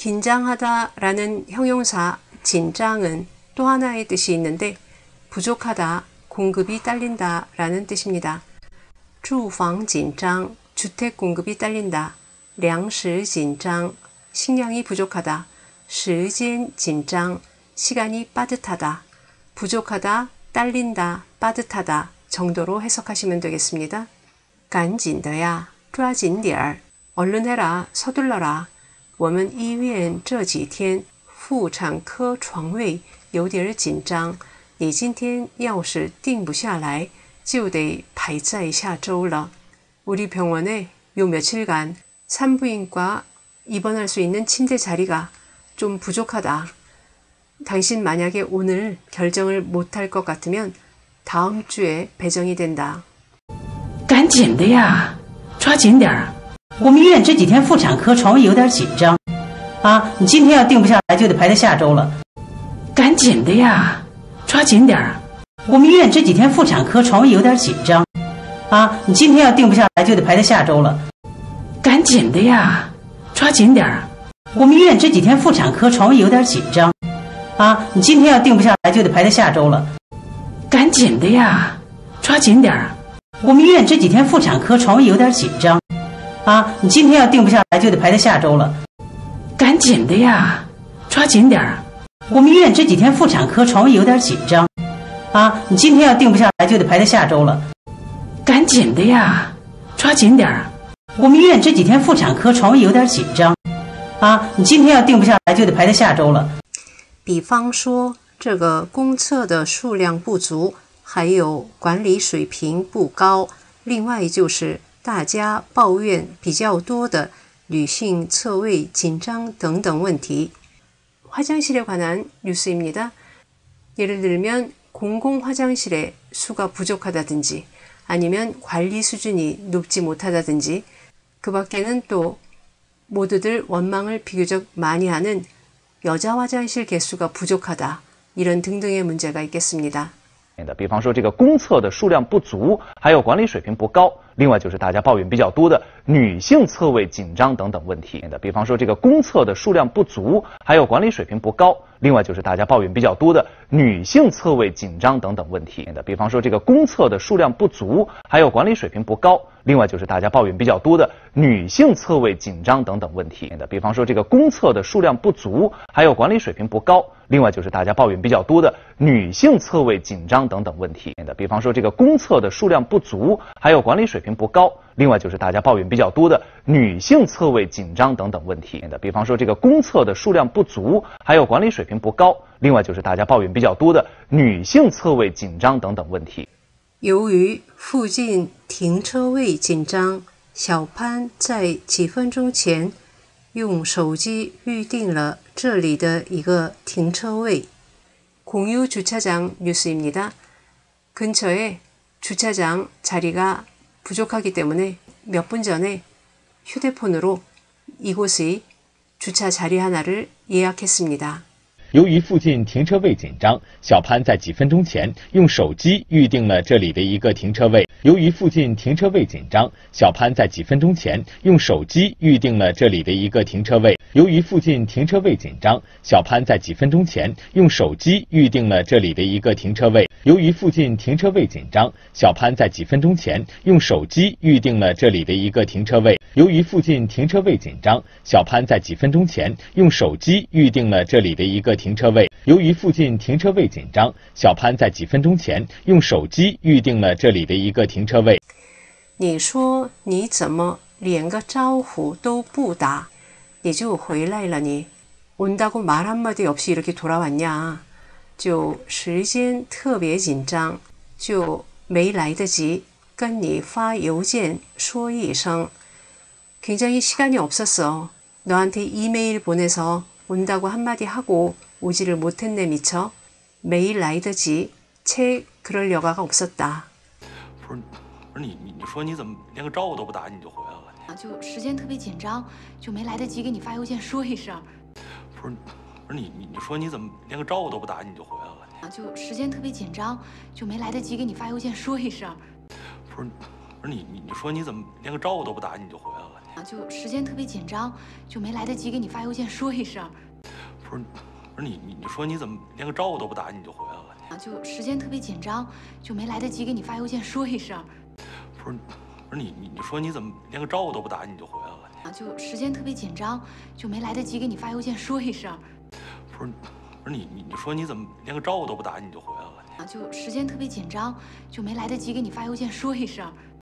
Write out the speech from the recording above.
긴장하다라는 형용사 진장은 또 하나의 뜻이 있는데 부족하다, 공급이 딸린다 라는 뜻입니다. 住房紧张, 주택 공급이 딸린다. 粮食紧张, 식량이 부족하다. 时间紧张, 시간이 빠듯하다. 부족하다, 딸린다, 빠듯하다 정도로 해석하시면 되겠습니다. 赶紧的呀，抓紧点儿, 얼른 해라, 서둘러라. 我们医院这几天妇产科床位有点紧张，你今天要是定不下来就得排在下周了。 우리 병원에 요 며칠간 산부인과 입원할 수 있는 침대 자리가 좀 부족하다. 당신 만약에 오늘 결정을 못할 것 같으면 다음 주에 배정이 된다. 赶紧的呀，抓紧点儿。我们医院这几天妇产科床位有点紧张，啊，你今天要定不下来就得排在下周了。赶紧的呀，抓紧点儿。我们医院这几天妇产科床位有点紧张，啊，你今天要定不下来就得排在下周了。赶紧的呀，抓紧点儿。我们医院这几天妇产科床位有点紧张，啊，你今天要定不下来就得排在下周了。赶紧的呀，抓紧点儿。我们医院这几天妇产科床位有点紧张，啊，你今天要定不下来就得排在下周了。赶紧的呀，抓紧点儿。我们医院这几天妇产科床位有点紧张，啊，你今天要定不下来就得排在下周了。赶紧的呀，抓紧点儿。我们医院这几天妇产科床位有点紧张，啊，你今天要定不下来就得排在下周了。 比方说，这个公厕的数量不足，还有管理水平不高，另外就是大家抱怨比较多的女性厕位紧张等等问题。 화장실에 관한 뉴스입니다. 예를 들면 공공 화장실의 수가 부족하다든지 아니면 관리 수준이 높지 못하다든지 그 밖에는 또 모두들 원망을 비교적 많이 하는 여자 화장실 개수가 부족하다 이런 등등의 문제가 있겠습니다. 比方说这个公厕的数量不足，还有管理水平不高，另外就是大家抱怨比较多的女性厕位紧张等等问题。比方说这个公厕的数量不足，还有管理水平不高，另外就是大家抱怨比较多的女性厕位紧张等等问题。比方说这个公厕的数量不足，还有管理水平不高，另外就是大家抱怨比较多的女性厕位紧张等等问题。比方说这个公厕的数量不足，还有管理水平不高，另外就是大家抱怨比较多的女性厕位紧张等等问题。比方说这个公厕的数量不足，还有管理水平不高，另外就是大家抱怨比较多的女性厕位紧张等等问题。比方说这个公厕的数量不足，还有管理水平不高，另外就是大家抱怨比较多的女性厕位紧张等等问题。 由于附近停车位紧张，小潘在几分钟前用手机预定了这里的一个停车位。 공유 주차장 뉴스입니다. 근처에 주차장 자리가 부족하기 때문에 몇 분 전에 휴대폰으로 이곳의 주차 자리 하나를 예약했습니다. 由于附近停车位紧张，小潘在几分钟前用手机预定了这里的一个停车位。由于附近停车位紧张，小潘在几分钟前用手机预定了这里的一个停车位。由于附近停车位紧张，小潘在几分钟前用手机预定了这里的一个停车位。由于附近停车位紧张，小潘在几分钟前用手机预定了这里的一个停车位。由于附近停车位紧张，小潘在几分钟前用手机预定了这里的一个停车位。由于附近停车位紧张，小潘在几分钟前用手机预定了这里的一个停车位。 你说你怎么连个招呼都不打，你就回来了你？ 온다고 말 한마디 없이 이렇게 돌아왔냐? 就时间特别紧张，就没来得及跟你发邮件说一声。 굉장히 시간이 없었어. 너한테 이메일 보내서 온다고 한마디 하고 오지를 못했네 미쳐. 메일 라이더지 채 그럴 여가가 없었다. 不是你说你怎么连个招呼都不打你就回来了？ 就时间特别紧张，就没来得及给你发邮件说一声。 不是你说你怎么连个招呼都不打你就回来了？ 就时间特别紧张，就没来得及给你发邮件说一声。 不是你说你怎么连个招呼都不打你就回来了？ 就时间特别紧张，就没来得及给你发邮件说一声。 不是你说你怎么连个招呼都不打你就回来了？ 就时间特别紧张，就没来得及给你发邮件说一声。 不是你说你怎么连个招呼都不打你就回来了？ 就时间特别紧张，就没来得及给你发邮件说一声。 不是你说你怎么连个招呼都不打你就回来了？ 就时间特别紧张，就没来得及给你发邮件说一声。